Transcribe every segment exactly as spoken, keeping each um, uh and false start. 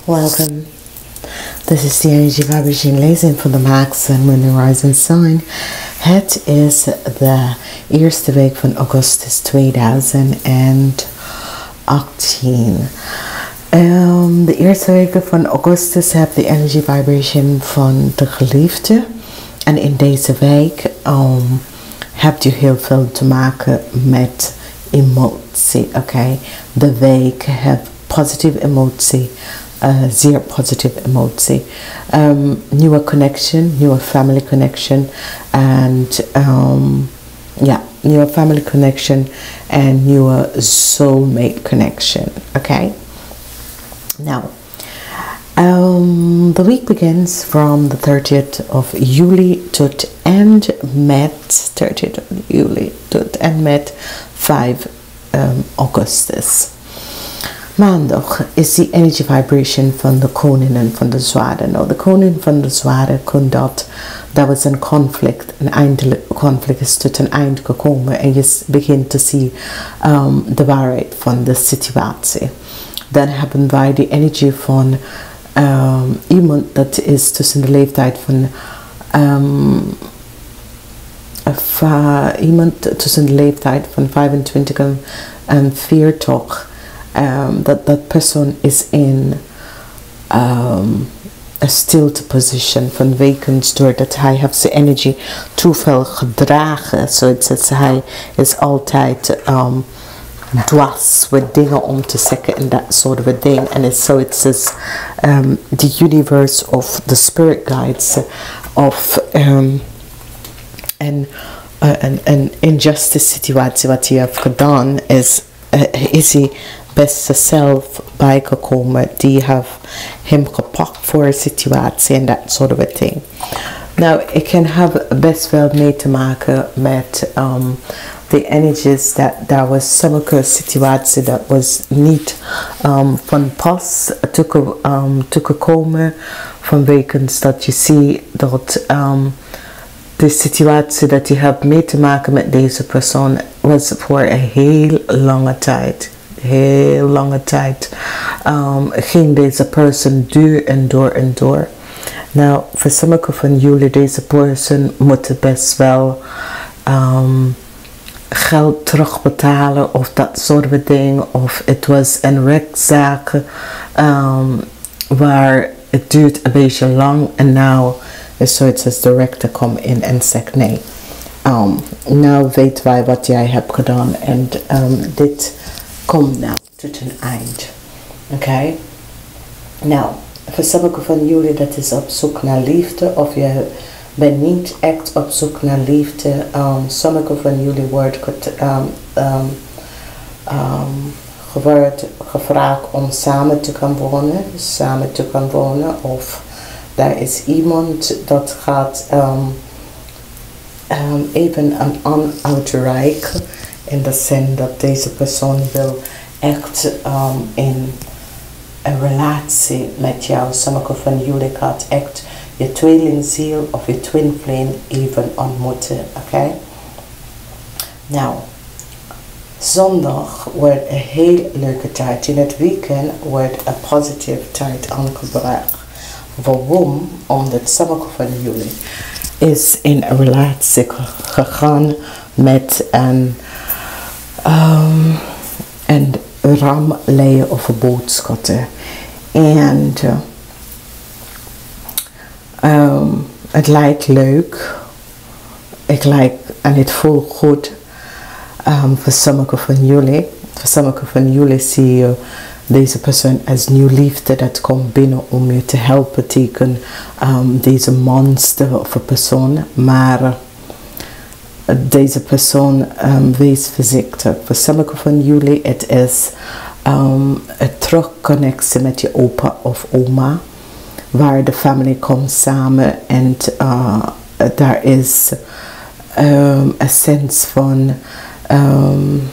Welcome. This is the energy vibration lezing van de maagse en moon and rising sign. Het is de eerste week van augustus tweeduizend achttien. Um, de eerste weken van augustus heb de energy vibration van de geliefde. En in deze week um, hebt u heel veel te maken met emotie. Oké, okay? De week heeft positieve emotie. Uh, zeer positieve emotie. Um, nieuwe connection, nieuwe family connection. En um, ja, nieuwe family connection. En nieuwe soulmate connection. Oké. Okay? Now, um, the week begins from the thirtieth of Juli tot end met thirtieth of Juli tot end met vijf um, Augustus. Maandag is die energy vibration van de koningen van de zwaarden. Nou, de koning van de zwaarden kon dat. Dat was een conflict. Een eindelijk conflict is tot een eind gekomen. En je begint te zien um, de waarheid van de situatie. Dan hebben wij de energie van um, iemand dat is tussen de leeftijd van um, of, uh, iemand tussen de leeftijd van vijfentwintig en veertig. Um, dat dat persoon is in um, a stilte position van wekens doordat hij heeft zijn energie te veel gedragen. Zoals so hij is altijd um, dwars met dingen om te zeggen en dat soort van ding. En het so it says um, the universe of the spirit guides of um, en een uh, injustice situatie wat hij heeft gedaan is uh, is hij beste zelf bijgekomen. Die heeft hem gepakt voor een situatie en dat soort of ding. Nou, ik kan hebben best wel mee te maken met um, de energies dat daar was sommige situatie dat was niet um, van pas te, um, te komen vanwege dat je ziet dat um, de situatie dat je hebt mee te maken met deze persoon was voor een heel lange tijd. Heel lange tijd um, ging deze persoon door en door en door. Nou, voor sommige van jullie, deze persoon moet best wel um, geld terugbetalen of dat soort van dingen. Of het was een rechtszaak um, waar het duurt een beetje lang en nou is zoiets als de rechter komt in en zegt nee. Um, nou weten wij wat jij hebt gedaan en um, dit komt nou tot een eind. Oké? Okay? Nou, voor sommige van jullie dat is op zoek naar liefde of je bent niet echt op zoek naar liefde. Um, sommige van jullie wordt um, um, um, wordt gevraagd om samen te gaan wonen, samen te gaan wonen of daar is iemand dat gaat um, um, even een aan uitreiken. In de zin dat deze persoon wil echt um, in een relatie met jou. Sommige van jullie gaat echt je tweelingziel of je twin flame even ontmoeten. Oké? Okay? Nou, zondag wordt een heel leuke tijd. In het weekend wordt een positieve tijd aangebracht. Waarom? Omdat sommige van jullie is in een relatie gegaan met een Um, en ramleien of boodschatten. En uh, um, het lijkt leuk. Het lijkt en het voelt goed um, voor sommige van jullie. Voor sommige van jullie zie je deze persoon als nieuw liefde dat komt binnen om je te helpen tegen um, deze monster of een persoon. Maar deze persoon um, wees voorzichtig. Voor sommige van jullie het is um, een terugconnectie met je opa of oma. Waar de familie komt samen en uh, daar is um, een sens van um,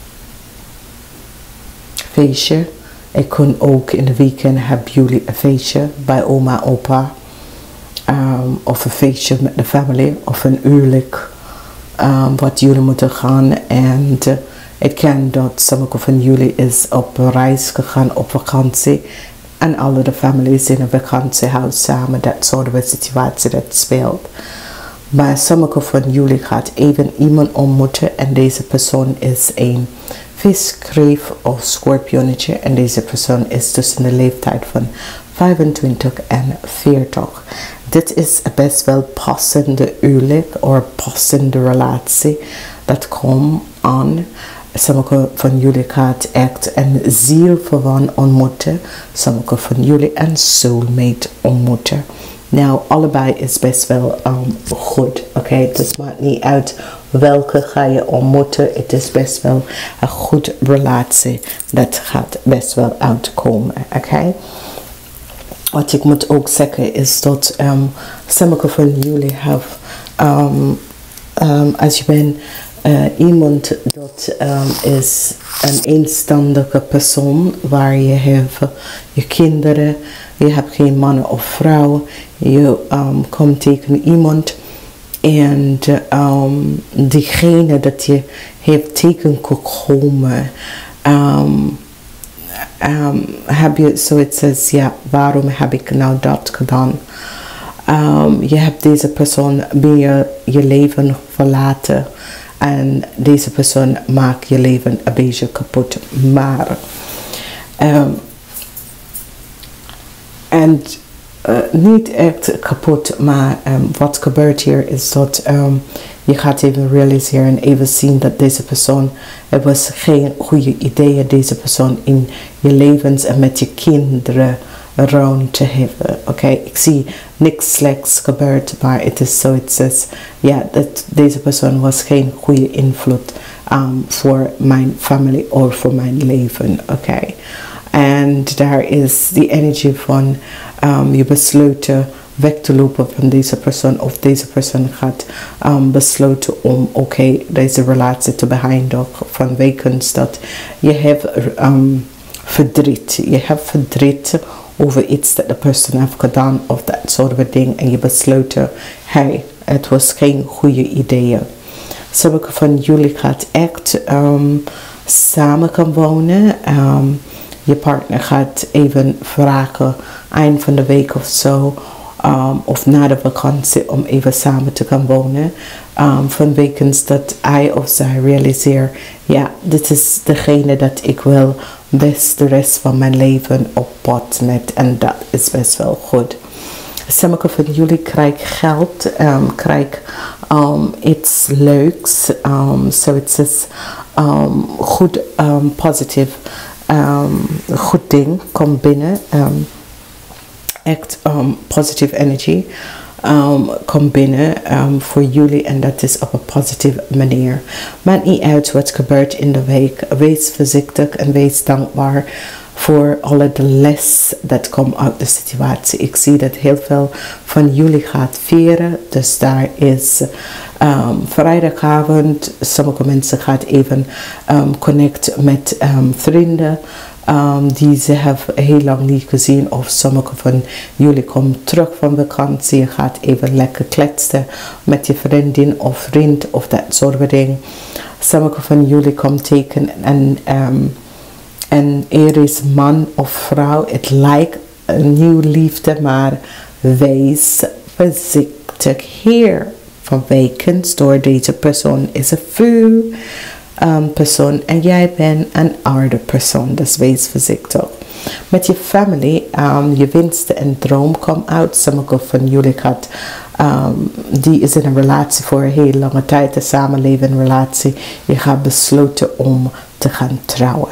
feestje. Ik kon ook in de weekend hebben jullie een feestje bij oma en opa. Um, of een feestje met de familie of een huwelijk. Um, wat jullie moeten gaan en uh, ik ken dat sommige van jullie is op reis gegaan op vakantie en alle de families in een vakantiehuis samen, dat soort van situatie dat speelt. Maar sommige van jullie gaat even iemand ontmoeten en deze persoon is een vis, kreef of schorpionetje en deze persoon is tussen de leeftijd van vijfentwintig en veertig. Dit is best wel passende huwelijk of passende relatie dat komt aan. Sommige van jullie gaat echt een zielverwant ontmoeten. Sommige van jullie een soulmate ontmoeten. Nou, allebei is best wel um, goed. Oké, okay? Het dus maakt niet uit welke ga je ontmoeten. Het is best wel een goede relatie. Dat gaat best wel uitkomen. Oké. Okay? Wat ik moet ook zeggen is dat um, sommige van jullie hebben, um, um, als je bent uh, iemand dat um, is een eenstandige persoon waar je hebt je kinderen, je hebt geen man of vrouw, je um, komt tegen iemand en um, diegene dat je heeft tegengekomen, um, um, heb je zoiets als, ja, waarom heb ik nou dat gedaan? Um, je hebt deze persoon meer je leven verlaten en deze persoon maakt je leven een beetje kapot, maar um, en uh, niet echt kapot, maar um, wat gebeurt hier is dat um, je gaat even realiseren, even zien dat deze persoon, het was geen goede idee deze persoon in je levens en met je kinderen rond te hebben. Oké, okay? Ik zie niks slechts gebeurd, maar het is zoiets als, ja, dat deze persoon was geen goede invloed um, voor mijn familie of voor mijn leven. Oké. Okay? En daar is die energie van um, je besluiten weg te lopen van deze persoon of deze persoon gaat um, besluiten om oké okay, deze relatie te beëindigen vanwege dat je hebt um, verdriet. Je hebt verdriet over iets dat de persoon heeft gedaan of dat soort van ding en je besluiten, hey, het was geen goede idee. Sommige van jullie gaat echt um, samen gaan wonen. Um, Je partner gaat even vragen eind van de week of zo, um, of na de vakantie om even samen te gaan wonen. Um, vanwege dat hij of zij realiseert, ja, dit is degene dat ik wil best de rest van mijn leven op pad met en dat is best wel goed. Sommige van jullie krijgen geld, um, krijgen um, iets leuks, um, zoiets is um, goed, um, positief. Um, goed ding komt binnen, um, echt um, positive energy um, komt binnen um, voor jullie en dat is op een positieve manier. Maakt niet uit wat gebeurt in de week, wees voorzichtig en wees dankbaar voor alle de les dat komt uit de situatie. Ik zie dat heel veel van jullie gaat vieren, dus daar is um, vrijdagavond, sommige mensen gaan even um, connecten met um, vrienden um, die ze hebben heel lang niet gezien, of sommige van jullie komen terug van vakantie, je gaat even lekker kletsen met je vriendin of vriend of dat soort van ding. Sommige van jullie komen tegen en um, En er is man of vrouw, het lijkt een nieuwe liefde, maar wees voorzichtig hier. Vanwege door deze persoon is een vuur um, persoon en jij bent een aarde persoon, dus wees voorzichtig. Met je family, um, je wensen en droom komt uit. Sommige van jullie gaat, um, die is in een relatie voor een hele lange tijd, een samenlevende relatie. Je gaat besluiten om te gaan trouwen.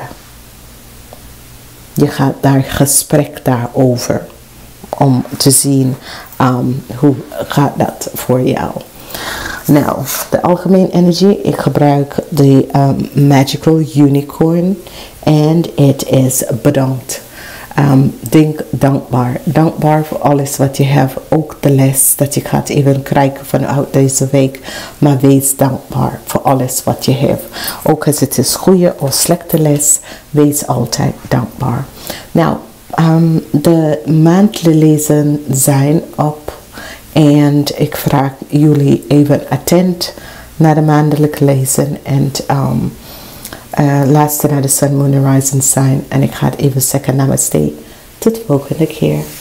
Je gaat daar gesprek daarover om te zien um, hoe gaat dat voor jou. Nou, de algemene energie, ik gebruik de um, Magical Unicorn en het is bedankt. Um, denk dankbaar. Dankbaar voor alles wat je hebt. Ook de les dat je gaat even krijgen vanuit deze week. Maar wees dankbaar voor alles wat je hebt. Ook als het is goede of slechte les. Wees altijd dankbaar. Nou, um, de maandlezen zijn op. En ik vraag jullie even attent naar de maandelijke lezen. En um, uh, luister naar de Sun, Moon en Rising sign. En ik ga het even zeggen namaste. Tot volgende keer.